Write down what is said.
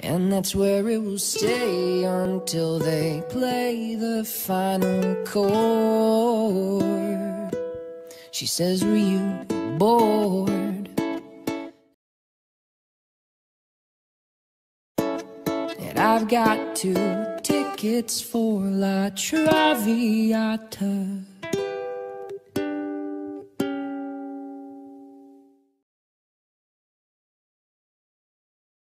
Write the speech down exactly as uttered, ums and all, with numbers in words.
and that's where it will stay until they play the final chord. She says, were you bored? And I've got two tickets for La Traviata.